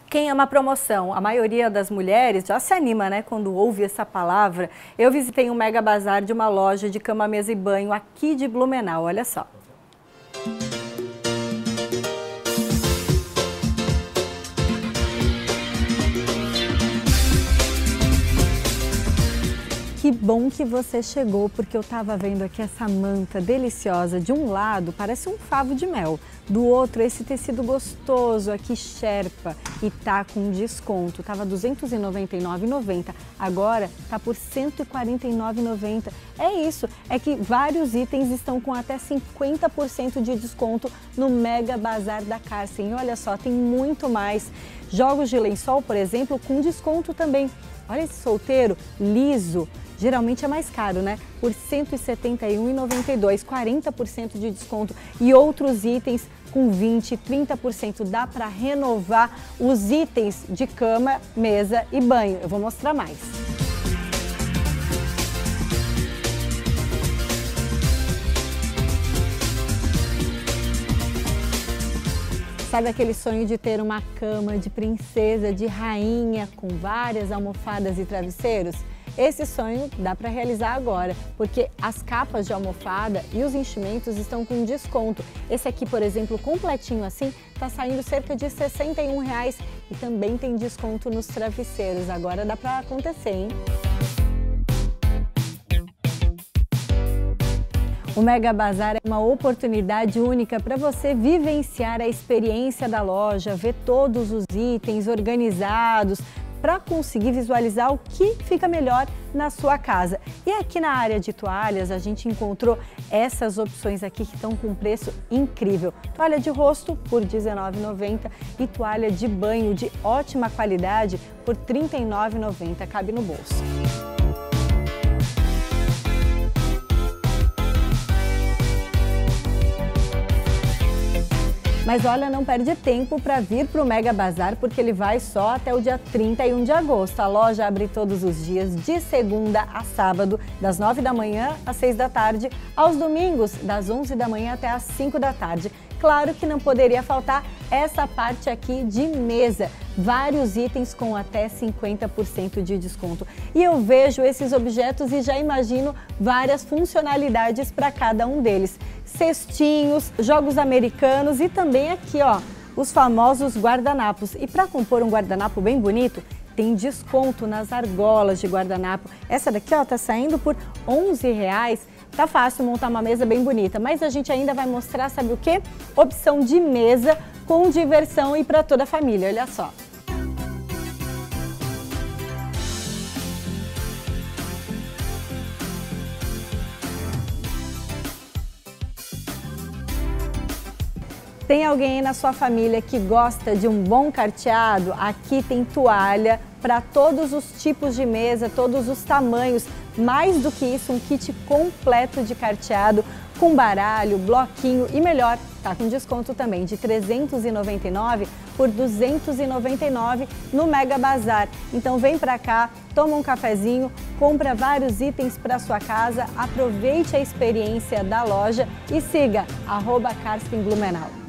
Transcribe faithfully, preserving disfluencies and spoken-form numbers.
Quem ama promoção? A maioria das mulheres já se anima, né, quando ouve essa palavra. Eu visitei um mega bazar de uma loja de cama, mesa e banho aqui de Blumenau, olha só. Que bom que você chegou, porque eu estava vendo aqui essa manta deliciosa. De um lado parece um favo de mel, do outro esse tecido gostoso aqui Sherpa e tá com desconto. Tava duzentos e noventa e nove reais e noventa centavos, agora tá por cento e quarenta e nove reais e noventa centavos. É isso, é que vários itens estão com até cinquenta por cento de desconto no Mega Bazar da Karsten. Olha só, tem muito mais. Jogos de lençol, por exemplo, com desconto também. Olha esse solteiro liso, geralmente é mais caro, né? Por cento e setenta e um reais e noventa e dois centavos, quarenta por cento de desconto. E outros itens com vinte, trinta por cento. Dá para renovar os itens de cama, mesa e banho. Eu vou mostrar mais. Sabe aquele sonho de ter uma cama de princesa, de rainha, com várias almofadas e travesseiros? Esse sonho dá para realizar agora, porque as capas de almofada e os enchimentos estão com desconto. Esse aqui, por exemplo, completinho assim, está saindo cerca de sessenta e um reais e também tem desconto nos travesseiros. Agora dá para acontecer, hein? O Mega Bazar é uma oportunidade única para você vivenciar a experiência da loja, ver todos os itens organizados, para conseguir visualizar o que fica melhor na sua casa. E aqui na área de toalhas a gente encontrou essas opções aqui que estão com preço incrível. Toalha de rosto por dezenove reais e noventa centavos e toalha de banho de ótima qualidade por trinta e nove reais e noventa centavos, cabe no bolso. Mas olha, não perde tempo para vir para o Mega Bazar, porque ele vai só até o dia trinta e um de agosto. A loja abre todos os dias, de segunda a sábado, das nove da manhã às seis da tarde, aos domingos, das onze da manhã até às cinco da tarde. Claro que não poderia faltar essa parte aqui de mesa. Vários itens com até cinquenta por cento de desconto. E eu vejo esses objetos e já imagino várias funcionalidades para cada um deles. Cestinhos, jogos americanos e também aqui, ó, os famosos guardanapos. E para compor um guardanapo bem bonito, tem desconto nas argolas de guardanapo. Essa daqui, ó, tá saindo por onze reais. Tá fácil montar uma mesa bem bonita, mas a gente ainda vai mostrar, sabe o quê? Opção de mesa com diversão e para toda a família, olha só. Tem alguém aí na sua família que gosta de um bom carteado? Aqui tem toalha para todos os tipos de mesa, todos os tamanhos. Mais do que isso, um kit completo de carteado com baralho, bloquinho e melhor, tá com desconto também de trezentos e noventa e nove reais por duzentos e noventa e nove reais no Mega Bazar. Então vem pra cá, toma um cafezinho, compra vários itens para sua casa, aproveite a experiência da loja e siga arroba Karsten Blumenau.